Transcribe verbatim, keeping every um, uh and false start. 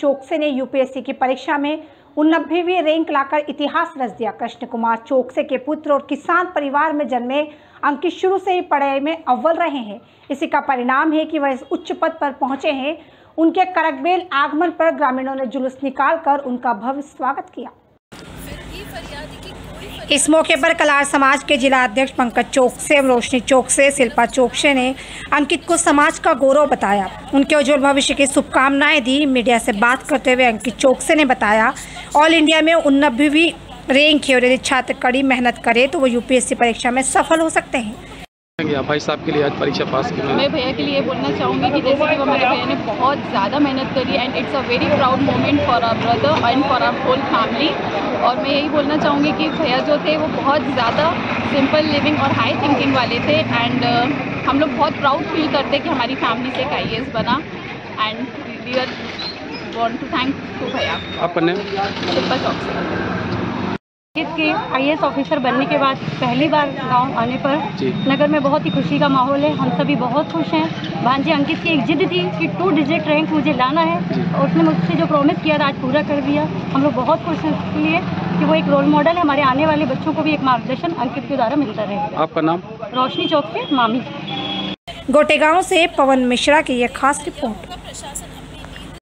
चोकसे ने यूपीएससी की परीक्षा में उननब्बेवीं रैंक लाकर इतिहास रच दिया। कृष्ण कुमार चोकसे के पुत्र और किसान परिवार में जन्मे अंकित शुरू से ही पढ़ाई में अव्वल रहे हैं। इसी का परिणाम है कि वह इस उच्च पद पर पहुंचे हैं। उनके करकबेल आगमन पर ग्रामीणों ने जुलूस निकालकर उनका भव्य स्वागत किया। इस मौके पर कलार समाज के जिला अध्यक्ष पंकज चोकसे, रोशनी चोकसे, शिल्पा चोकसे ने अंकित को समाज का गौरव बताया। उनके उज्जवल भविष्य की शुभकामनाएं दी। मीडिया से बात करते हुए अंकित चोकसे ने बताया, ऑल इंडिया में उननब्बेवीं रैंक है और यदि छात्र कड़ी मेहनत करे तो वो यूपीएससी परीक्षा में सफल हो सकते हैं। भाई साहब के लिए आज परीक्षा पास की मैं भैया के लिए बोलना चाहूँगी कि जैसे कि वो मेरे भैया ने बहुत ज़्यादा मेहनत करी and it's a very proud moment for our brother and for our whole family. और मैं यही बोलना चाहूँगी कि भैया जो थे वो बहुत ज़्यादा सिंपल लिविंग और हाई थिंकिंग वाले थे एंड uh, हम लोग बहुत प्राउड फील करते कि हमारी फैमिली से एक आई ए एस बना and we are want to thank to भैया। आपका नाम? शिल्पा चोकसे। के आई ए एस ऑफिसर बनने के बाद पहली बार गांव आने पर नगर में बहुत ही खुशी का माहौल है। हम सभी बहुत खुश हैं। भांजे अंकित की एक जिद थी कि टू डिजिट रैंक मुझे लाना है और उसने मुझसे जो प्रॉमिस किया था आज पूरा कर दिया। हम लोग बहुत खुश हैं इसके लिए कि वो एक रोल मॉडल है। हमारे आने वाले बच्चों को भी एक मार्गदर्शन अंकित के द्वारा मिलता रहे। आपका नाम? रोशनी चौकसे, मामी। गोटेगांव से पवन मिश्रा की यह खास रिपोर्ट।